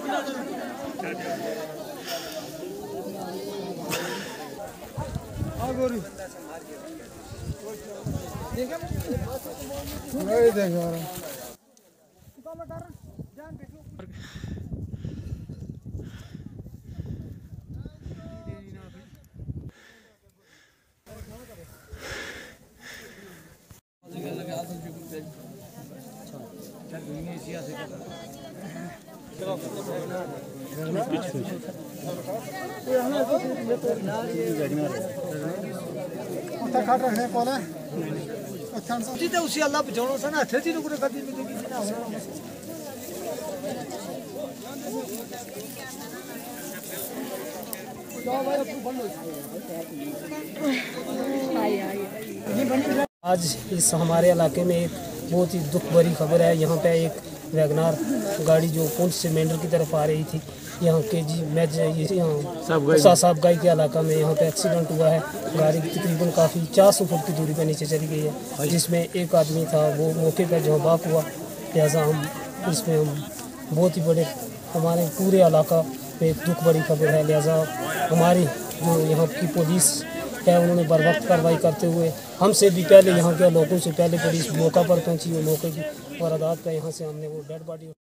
उसी अल्लाह बचाओ सा ना थे जी लोग कभी मिलेगी ना आज इस हमारे इलाके में एक बहुत ही दुख भरी खबर है। यहाँ पे एक वैगनार गाड़ी जो पुंछ से मेंढर की तरफ आ रही थी, यहाँ के जी मैच यहाँ साहबगाई के इलाका में यहाँ पे एक्सीडेंट हुआ है। गाड़ी तकरीबन काफ़ी 400 फुट की दूरी पर नीचे चली गई है, जिसमें एक आदमी था वो मौके पर जो बाक हुआ। लिहाजा हम इसमें बहुत ही बड़े हमारे पूरे इलाका में एक दुख भरी खबर है। लिहाजा हमारी जो यहाँ की पुलिस है उन्होंने बर वक्त कार्रवाई करते हुए हमसे भी पहले यहाँ के लोगों से पहले पुलिस मौका पर पहुँची, वो मौके की वारदात का यहाँ से हमने वो डेड बॉडी